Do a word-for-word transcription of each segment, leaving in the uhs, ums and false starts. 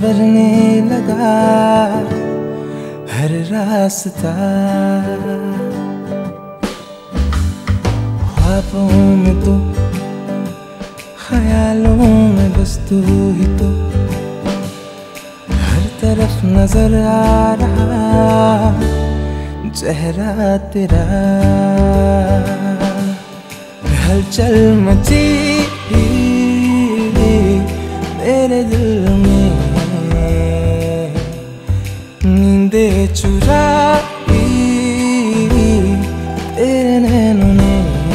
उभरने लगा हर रास्ता। ख्वाबों में तो, ख्यालों में बस तू ही तो, हर तरफ नजर आ रहा चेहरा तेरा। हलचल मची मेरे दिल में, नींदे चुराई तेरे नैनों ने।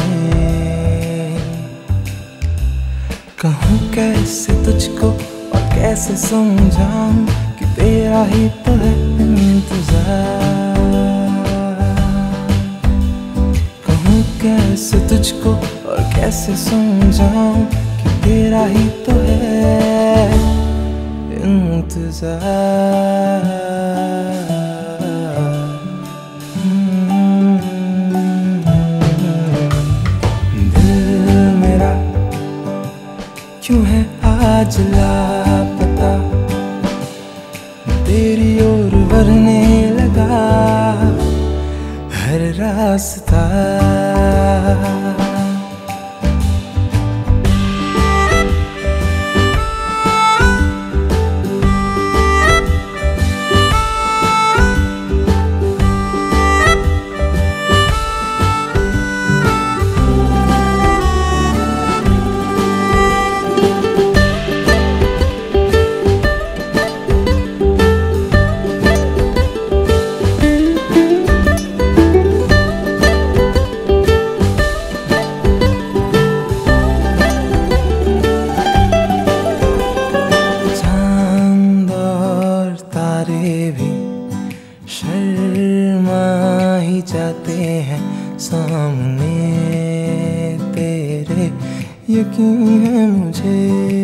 कहूँ कैसे तुझको और कैसे समझाऊं कि तेरा ही तो है इंतजार। कहूँ कैसे तुझको और कैसे समझाऊं कि तेरा ही तो है इंतजार। दिल मेरा क्यों है आज लापता, तेरी ओर बढ़ने लगा हर रास्ता। भी शर्मा ही जाते हैं सामने तेरे, यकीन है मुझे।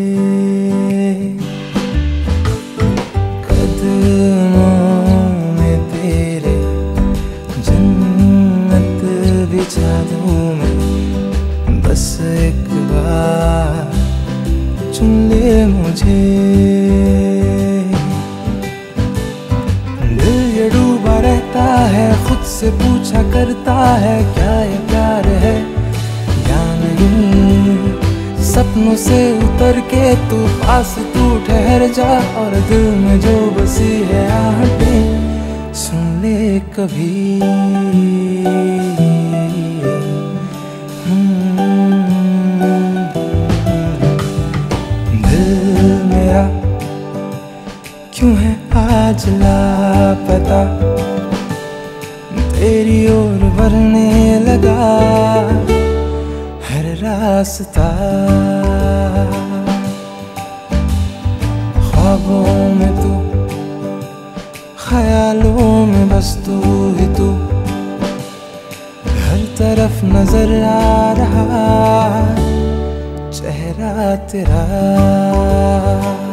कदमों में तेरे जन्नत बिछा दूं मैं, बस एक बार चुन ले मुझे। रहता है खुद से पूछा करता है, क्या ये प्यार है या नहीं। सपनों से उतर के तू पास तू ठहर जा, और दिल में जो बसी है आहटें सुन ले कभी। दिल मेरा क्यों है आज लापता, तेरी ओर बढ़ने लगा हर रास्ता। ख्वाबों में तू, ख्यालों में बस तू ही तू, हर तरफ नजर आ रहा चेहरा तेरा।